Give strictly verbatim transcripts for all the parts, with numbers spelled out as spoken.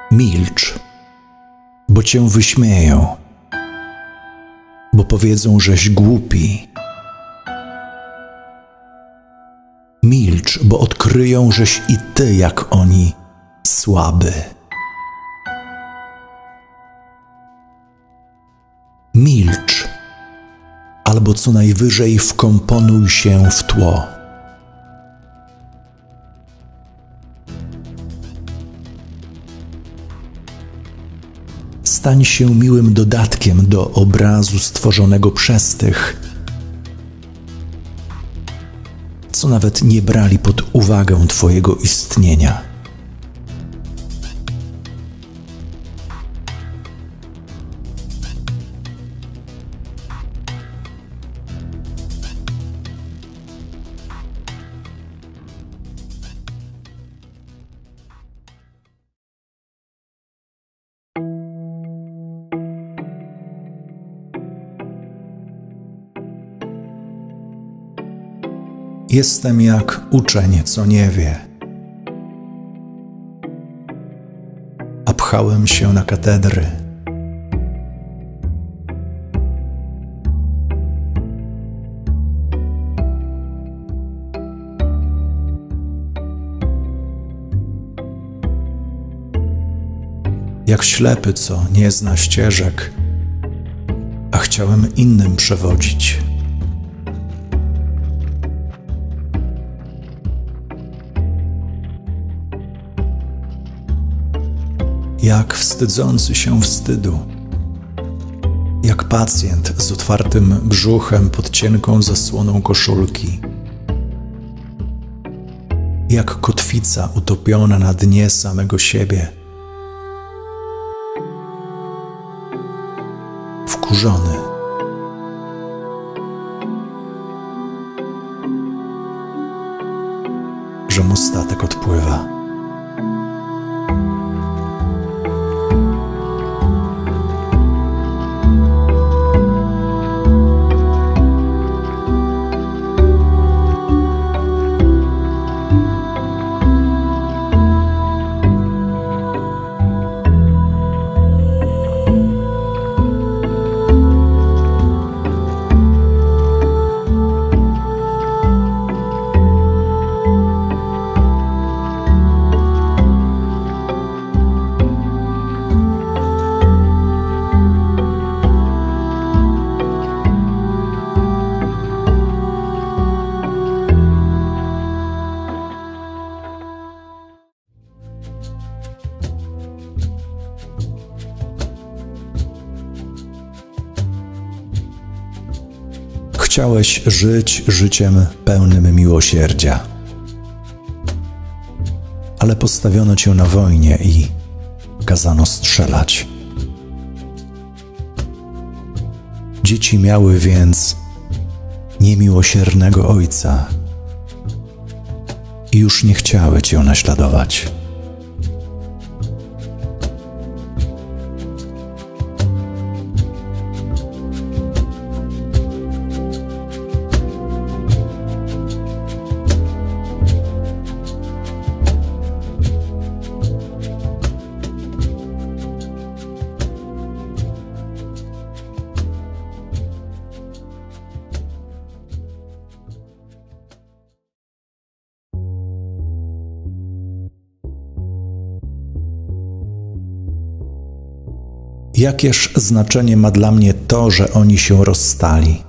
Milcz, bo cię wyśmieją, bo powiedzą, żeś głupi. Milcz, bo odkryją, żeś i ty, jak oni, słaby. Milcz, albo co najwyżej wkomponuj się w tło. Stań się miłym dodatkiem do obrazu stworzonego przez tych, co nawet nie brali pod uwagę twojego istnienia. Jestem jak uczeń, co nie wie. A pchałem się na katedry. Jak ślepy, co nie zna ścieżek, a chciałem innym przewodzić. Jak wstydzący się wstydu, jak pacjent z otwartym brzuchem pod cienką zasłoną koszulki, jak kotwica utopiona na dnie samego siebie, wkurzony. Że mu statek odpływa. Chciałeś żyć życiem pełnym miłosierdzia, ale postawiono cię na wojnie i kazano strzelać. Dzieci miały więc niemiłosiernego ojca i już nie chciały cię naśladować. Jakież znaczenie ma dla mnie to, że oni się rozstali?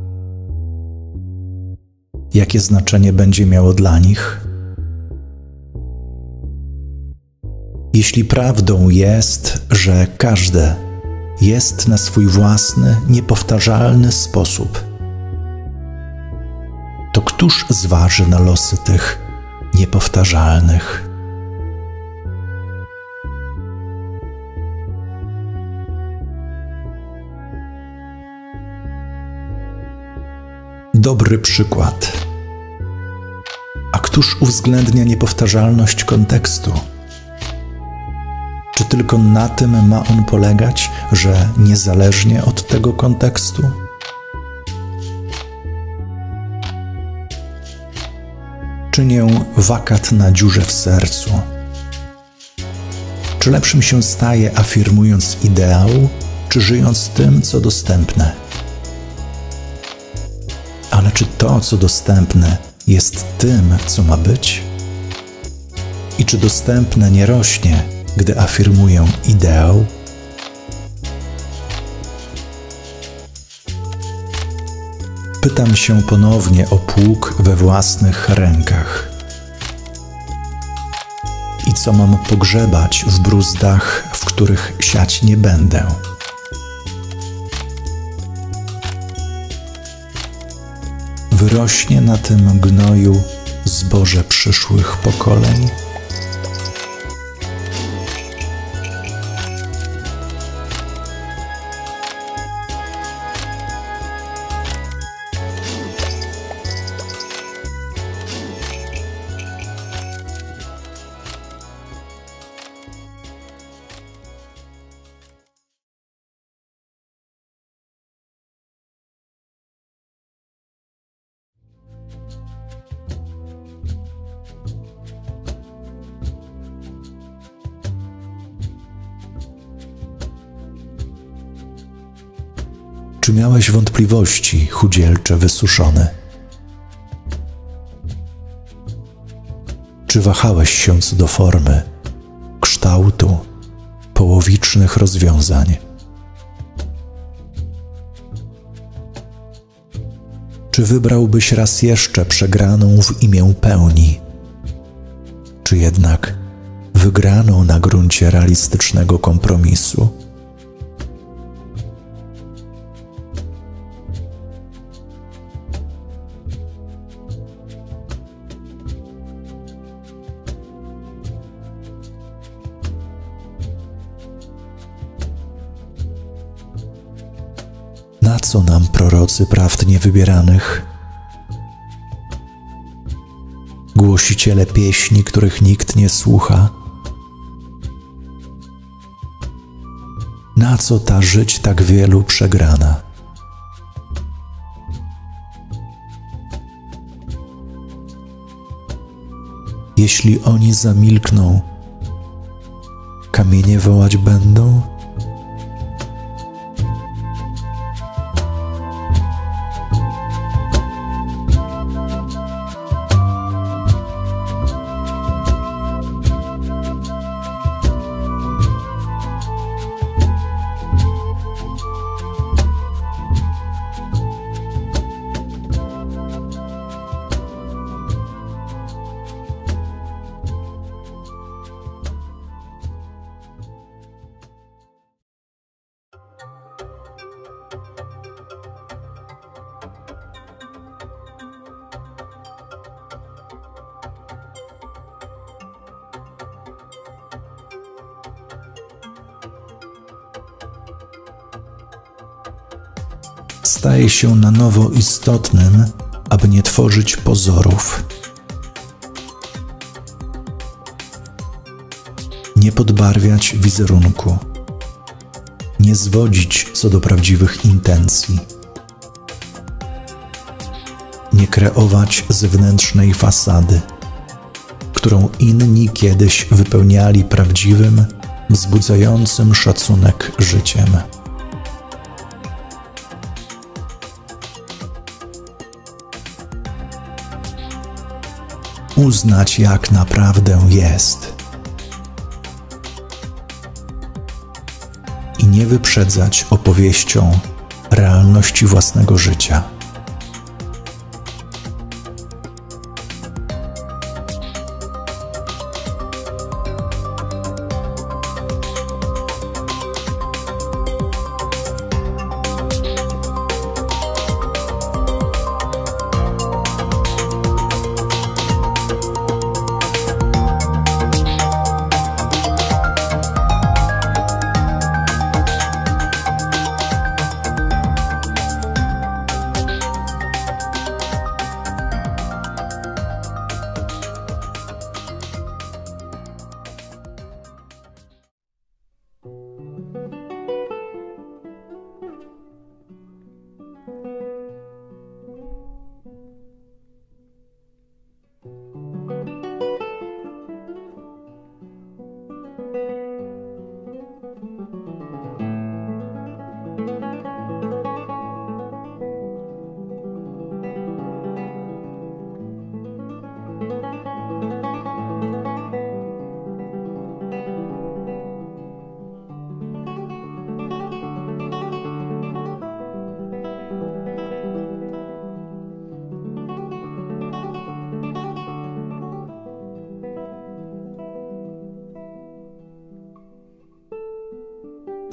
Jakie znaczenie będzie miało dla nich? Jeśli prawdą jest, że każde jest na swój własny, niepowtarzalny sposób, to któż zważy na losy tych niepowtarzalnych? Dobry przykład. A któż uwzględnia niepowtarzalność kontekstu? Czy tylko na tym ma on polegać, że niezależnie od tego kontekstu? Czynię wakat na dziurze w sercu. Czy lepszym się staje afirmując ideał, czy żyjąc tym, co dostępne? Ale czy to, co dostępne, jest tym, co ma być? I czy dostępne nie rośnie, gdy afirmuję ideał? Pytam się ponownie o pług we własnych rękach. I co mam pogrzebać w bruzdach, w których siać nie będę? Wyrośnie na tym gnoju zboże przyszłych pokoleń? Czy miałeś wątpliwości, chudzielcze wysuszone? Czy wahałeś się co do formy, kształtu, połowicznych rozwiązań? Czy wybrałbyś raz jeszcze przegraną w imię pełni? Czy jednak wygraną na gruncie realistycznego kompromisu? Na co nam prorocy prawd niewybieranych? Głosiciele pieśni, których nikt nie słucha? Na co ta żyć tak wielu przegrana? Jeśli oni zamilkną, kamienie wołać będą? Staje się na nowo istotnym, aby nie tworzyć pozorów. Nie podbarwiać wizerunku. Nie zwodzić co do prawdziwych intencji. Nie kreować zewnętrznej fasady, którą inni kiedyś wypełniali prawdziwym, wzbudzającym szacunek życiem. Uznać, jak naprawdę jest. I nie wyprzedzać opowieścią realności własnego życia.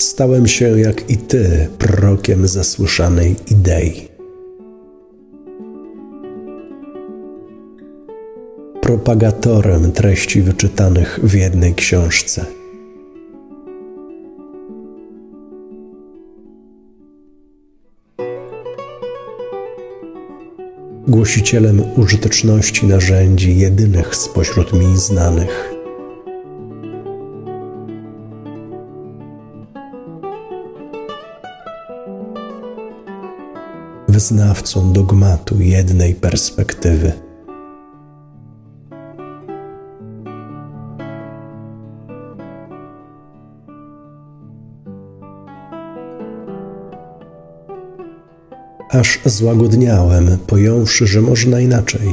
Stałem się jak i ty prorokiem zasłyszanej idei. Propagatorem treści wyczytanych w jednej książce. Głosicielem użyteczności narzędzi jedynych spośród mi znanych. Wyznawcą dogmatu jednej perspektywy. Aż złagodniałem, pojąwszy, że można inaczej.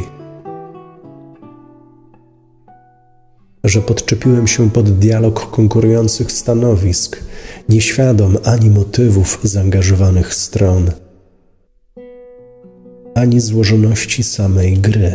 Że podczepiłem się pod dialog konkurujących stanowisk, nieświadom ani motywów zaangażowanych stron, ani złożoności samej gry.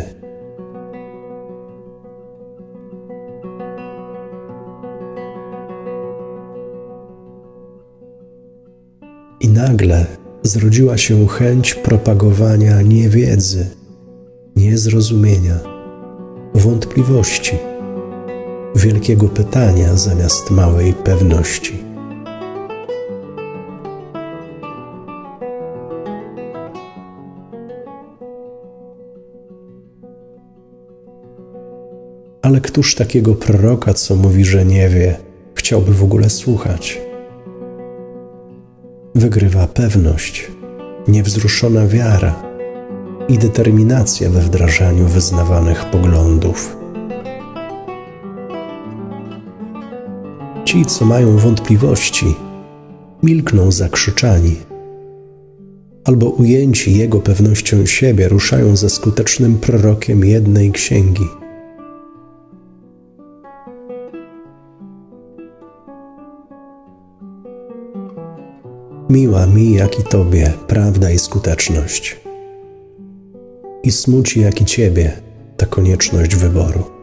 I nagle zrodziła się chęć propagowania niewiedzy, niezrozumienia, wątpliwości, wielkiego pytania zamiast małej pewności. Ale któż takiego proroka, co mówi, że nie wie, chciałby w ogóle słuchać? Wygrywa pewność, niewzruszona wiara i determinacja we wdrażaniu wyznawanych poglądów. Ci, co mają wątpliwości, milkną zakrzyczani, albo ujęci jego pewnością siebie ruszają za skutecznym prorokiem jednej księgi. Miła mi, jak i tobie, prawda i skuteczność. I smuci, jak i ciebie, ta konieczność wyboru.